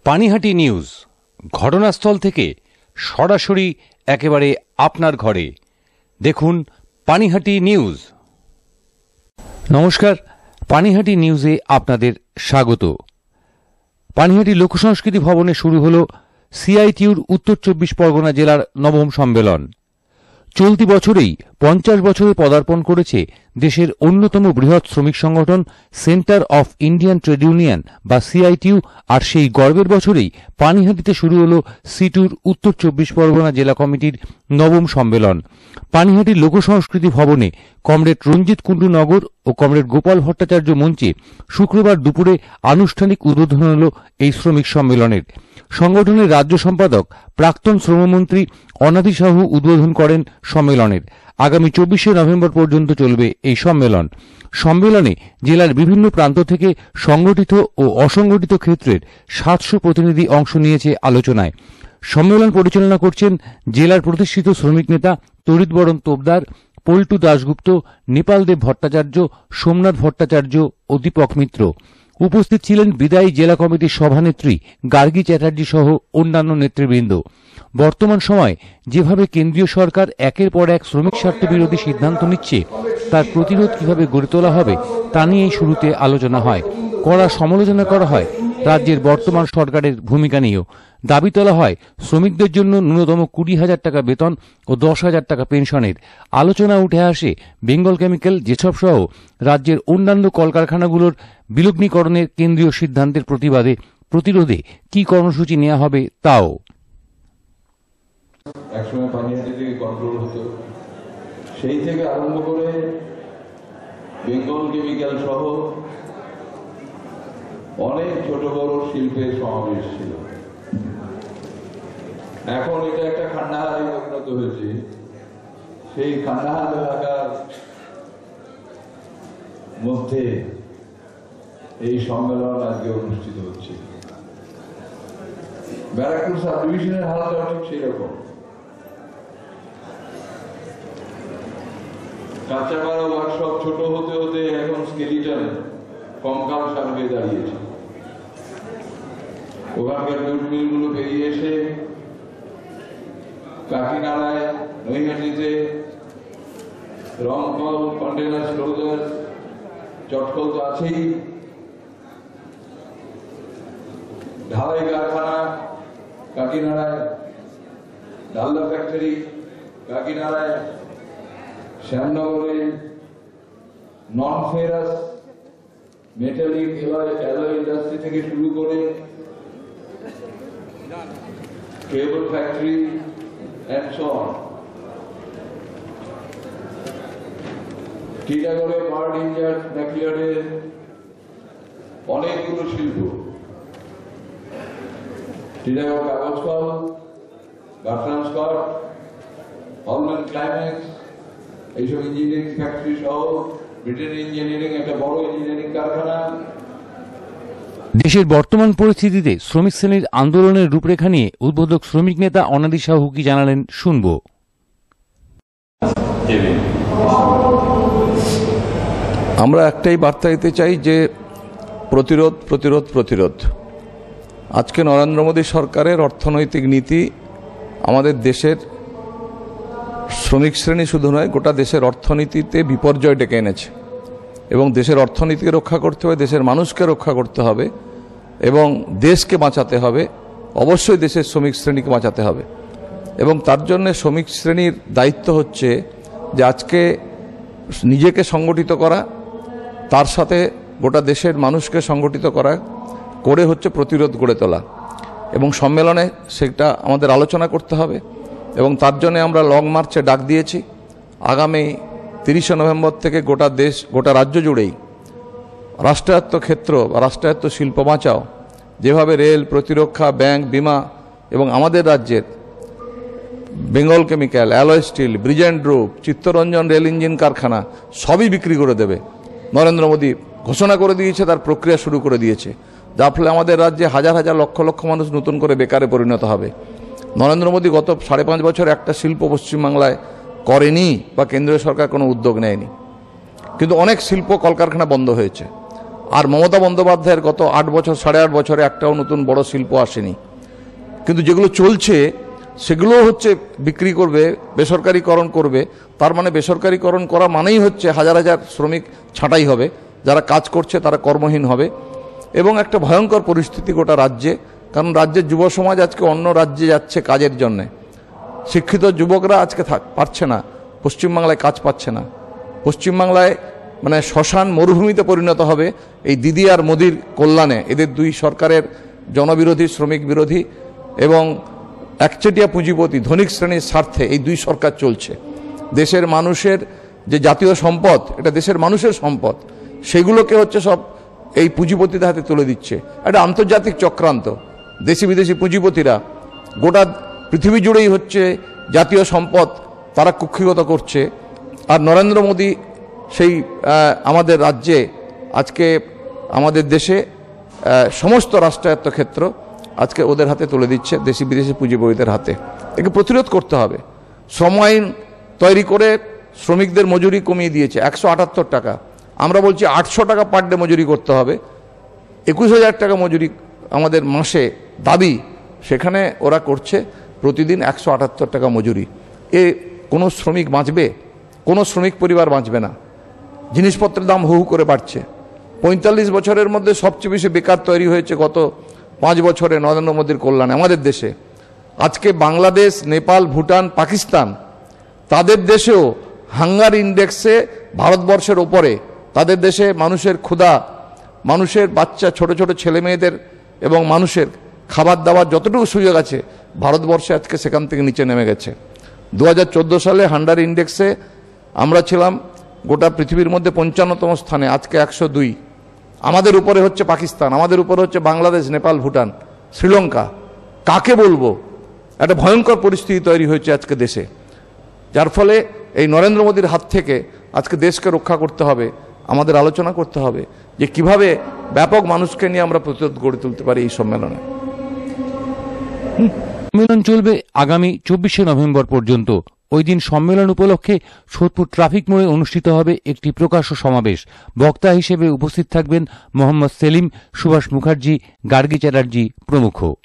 Panihati news, ঘটনাস্থল থেকে সরাসরি একেবারে আপনার ঘরে। দেখুন পানিহাটি নিউজ। নমস্কার, পানিহাটি নিউজে আপনাদের স্বাগত। পানিহাটি লোকসংস্কৃতি ভবনে শুরু হল সিআইটিউর উত্তর 24 পরগনা জেলার নবম সম্মেলন। চলতি বছরেই 50 বছরে পদার্পণ করেছে দেশের অন্যতম বৃহৎ শ্রমিক সংগঠন centre of Indian trade union বা সিআইটিউ। আর সেই গর্বের বছরেই পানিহাটিতে শুরু হল সিটুর উত্তর 24 পরগনা জেলা কমিটির নবম সম্মেলন। পানিহাটির লোকসংস্কৃতি ভবনে কমরেড রঞ্জিত কুণ্ডু নগর ও কমরেড গোপাল ভট্টাচার্য মঞ্চে শুক্রবার দুপুরে আনুষ্ঠানিক উদ্বোধন হল এই শ্রমিক সম্মেলনের। সংগঠনের রাজ্য সম্পাদক প্রাক্তন শ্রমমন্ত্রী অনাদি সাহু উদ্বোধন করেন সম্মেলনের। আগামী 24শে নভেম্বর পর্যন্ত চলবে এই সম্মেলন। সম্মেলনে জেলার বিভিন্ন প্রান্ত থেকে সংগঠিত ও অসংগঠিত ক্ষেত্রের 700 প্রতিনিধি অংশ নিয়েছে আলোচনায়। সম্মেলন পরিচালনা করছেন জেলার প্রতিষ্ঠিত শ্রমিক নেতা তড়িৎবরণ তোপদার, পল্টু দাশগুপ্ত, নেপালদেব ভট্টাচার্য, সোমনাথ ভট্টাচার্য ও দীপক মিত্র। উপস্থিত ছিলেন বিদায়ী জেলা কমিটির সভানেত্রী গার্গী চ্যাটার্জি সহ অন্যান্য নেতৃবৃন্দ। বর্তমান সময়ে যেভাবে কেন্দ্রীয় সরকার একের পর এক শ্রমিক স্বার্থ বিরোধী সিদ্ধান্ত নিচ্ছে, তার প্রতিরোধ কিভাবে গড়ে তোলা হবে তা নিয়েই শুরুতে আলোচনা হয়। কড়া সমালোচনা করা হয় রাজ্যের বর্তমান সরকারের ভূমিকা নিয়েও। দাবি তোলা হয় শ্রমিকদের জন্য ন্যূনতম 20,000 টাকা বেতন ও 10,000 টাকা পেনশনের। আলোচনা উঠে আসে বেঙ্গল কেমিক্যাল, যেসব সহ রাজ্যের অন্যান্য কলকারখানাগুলোর বিলগ্নীকরণের কেন্দ্রীয় সিদ্ধান্তের প্রতিরোধে কি কর্মসূচি নেওয়া হবে তাও। একসময় পানিহাটি থেকে কন্ট্রোল হতো, সেই থেকে আরম্ভ করে বেঙ্গল কেমিক্যাল সহ অনেক ছোট বড় শিল্পের সমাবেশ ছিল। এখন এটা একটা খান্ডাহারে পরিণত হয়েছে। সেই খান্ডাহার এলাকার মধ্যে এই সম্মেলন আজকে অনুষ্ঠিত হচ্ছে। ব্যারাকপুর সাব ডিভিশনের হালটা ঠিক সেই রকম। কাঁচাপাড়া ওয়ার্কশপ ছোট হতে হতে এখন স্কেলিটন কঙ্কাল সার্ভে দাঁড়িয়েছে। ওখানকার জুটমিলগুলো বেরিয়ে এসে কাকিনাড়ায়, নৈহাটিতে রংকল, কন্টেনার ক্লোজার, চটকল তো আছেই, ঢালাই কারখানা কাকিনাড়ায়, ডালদা ফ্যাক্টরি কাকিনাড়ায়, শ্যামনগরে non ferrous metallic alloy industry থেকে শুরু করে cable factory and so on. টিটাগড়ে বার্ড ইঞ্জার্ড ব্যাকইয়ার্ডের অনেকগুলো শিল্প, টিটাগড় কাগজ কল, গার্টন স্কট, হলম্যান ক্লাইম্যাক্স, এইসব ইঞ্জিনিয়ারিং ফ্যাক্টরি সহ ব্রিটেন ইঞ্জিনিয়ারিং একটা বড় ইঞ্জিনিয়ারিং কারখানা। দেশের বর্তমান পরিস্থিতিতে শ্রমিক শ্রেণীর আন্দোলনের রূপরেখা নিয়ে উদ্বোধক শ্রমিক নেতা অনাদি সাহু কি জানালেন শুনব। আমরা একটাই বার্তা দিতে চাই যে প্রতিরোধ প্রতিরোধ প্রতিরোধ। আজকে নরেন্দ্র মোদী সরকারের অর্থনৈতিক নীতি আমাদের দেশের শ্রমিক শ্রেণী শুধু নয়, গোটা দেশের অর্থনীতিতে বিপর্যয় ডেকে এনেছে। এবং দেশের অর্থনীতিকে রক্ষা করতে হবে, দেশের মানুষকে রক্ষা করতে হবে এবং দেশকে বাঁচাতে হবে। অবশ্যই দেশের শ্রমিক শ্রেণীকে বাঁচাতে হবে এবং তার জন্য শ্রমিক শ্রেণীর দায়িত্ব হচ্ছে যে আজকে নিজেকে সংগঠিত করা, তার সাথে গোটা দেশের মানুষকে সংগঠিত করা করে হচ্ছে প্রতিরোধ গড়ে তোলা। এবং সম্মেলনে সেটা আমাদের আলোচনা করতে হবে এবং তার জন্য আমরা লং মার্চে ডাক দিয়েছি। আগামী 30শে নভেম্বর থেকে গোটা দেশ, গোটা রাজ্য জুড়েই রাষ্ট্রায়ত্ত ক্ষেত্র বা রাষ্ট্রায়ত্ত শিল্প বাঁচাও, যেভাবে রেল, প্রতিরক্ষা, ব্যাংক, বিমা এবং আমাদের রাজ্যের Bengal chemical, alloy steel, bridge and roof, Chittaranjan rail engine কারখানা সবই বিক্রি করে দেবে। নরেন্দ্র মোদী ঘোষণা করে দিয়েছে, তার প্রক্রিয়া শুরু করে দিয়েছে, যার ফলে আমাদের রাজ্যে হাজার হাজার লক্ষ লক্ষ মানুষ নতুন করে বেকারে পরিণত হবে। নরেন্দ্র মোদী গত 5.5 বছর একটা শিল্প পশ্চিমবাংলায় করেনি বা কেন্দ্রীয় সরকার কোনো উদ্যোগ নেয়নি, কিন্তু অনেক শিল্প কলকারখানা বন্ধ হয়েছে। আর মমতা বন্দ্যোপাধ্যায়ের গত 8 বছর 8.5 বছরে একটাও নতুন বড় শিল্প আসেনি। কিন্তু যেগুলো চলছে সেগুলো হচ্ছে বিক্রি করবে, বেসরকারিকরণ করবে। তার মানে বেসরকারিকরণ করা মানেই হচ্ছে হাজার হাজার শ্রমিক ছাঁটাই হবে, যারা কাজ করছে তারা কর্মহীন হবে, এবং একটা ভয়ঙ্কর পরিস্থিতি গোটা রাজ্যে। কারণ রাজ্যের যুব সমাজ আজকে অন্য রাজ্যে যাচ্ছে কাজের জন্যে। শিক্ষিত যুবকরা আজকে পারছে না, পশ্চিমবাংলায় কাজ পাচ্ছে না। পশ্চিমবাংলায় মানে শ্মশান মরুভূমিতে পরিণত হবে এই দিদি আর মোদির কল্যাণে। এদের দুই সরকারের জনবিরোধী, শ্রমিক বিরোধী এবং একচেটিয়া পুঁজিপতি ধনিক শ্রেণীর স্বার্থে এই দুই সরকার চলছে। দেশের মানুষের যে জাতীয় সম্পদ, এটা দেশের মানুষের সম্পদ, সেগুলোকে হচ্ছে সব এই পুঁজিপতিদের হাতে তুলে দিচ্ছে। একটা আন্তর্জাতিক চক্রান্ত। দেশি বিদেশি পুঁজিপতিরা গোটা পৃথিবী জুড়েই হচ্ছে জাতীয় সম্পদ তারা কুক্ষিগত করছে। আর নরেন্দ্র মোদী সেই আমাদের রাজ্যে আজকে আমাদের দেশে সমস্ত রাষ্ট্রায়ত্ত ক্ষেত্র আজকে ওদের হাতে তুলে দিচ্ছে, দেশি বিদেশি পুঁজিপতিদের হাতে। একে প্রতিরোধ করতে হবে। শ্রম আইন তৈরি করে শ্রমিকদের মজুরি কমিয়ে দিয়েছে 178 টাকা। আমরা বলছি 800 টাকা পার ডে মজুরি করতে হবে। 21,000 টাকা মজুরি আমাদের মাসে দাবি, সেখানে ওরা করছে প্রতিদিন 178 টাকা মজুরি। এ কোনো শ্রমিক বাঁচবে? কোনো শ্রমিক পরিবার বাঁচবে না। জিনিসপত্রের দাম হু হু করে বাড়ছে। 45 বছরের মধ্যে সবচেয়ে বেশি বেকার তৈরি হয়েছে গত 5 বছরে নরেন্দ্র মোদীর কল্যাণে আমাদের দেশে। আজকে বাংলাদেশ, নেপাল, ভুটান, পাকিস্তান, তাদের দেশেও হাঙ্গার ইন্ডেক্সে ভারতবর্ষের ওপরে। তাদের দেশে মানুষের ক্ষুধা, মানুষের বাচ্চা, ছোট ছোট ছেলে মেয়েদের এবং মানুষের খাবার দাবার যতটুকু সুযোগ আছে, ভারতবর্ষে আজকে সেখান থেকে নিচে নেমে গেছে। 2014 সালে হাঙ্গার ইন্ডেক্সে আমরা ছিলাম গোটা পৃথিবীর মধ্যে 55তম স্থানে, আজকে 102। আমাদের উপরে হচ্ছে পাকিস্তান, আমাদের উপরে হচ্ছে বাংলাদেশ, নেপাল, ভুটান, শ্রীলঙ্কা। কাকে বলবো? একটা ভয়ঙ্কর পরিস্থিতি তৈরি হয়েছে আজকে দেশে, যার ফলে এই নরেন্দ্র মোদীর হাত থেকে আজকে দেশকে রক্ষা করতে হবে। আমাদের আলোচনা করতে হবে যে কিভাবে ব্যাপক মানুষকে নিয়ে আমরা প্রতিরোধ গড়ে তুলতে পারি এই সম্মেলনে। সম্মেলন চলবে আগামী 24শে নভেম্বর পর্যন্ত। ওই দিন সম্মেলন উপলক্ষে সোদপুর ট্রাফিক মোড়ে অনুষ্ঠিত হবে একটি প্রকাশ্য সমাবেশ। বক্তা হিসেবে উপস্থিত থাকবেন মোহাম্মদ সেলিম, সুভাষ মুখার্জি, গার্গী চ্যাটার্জি প্রমুখ।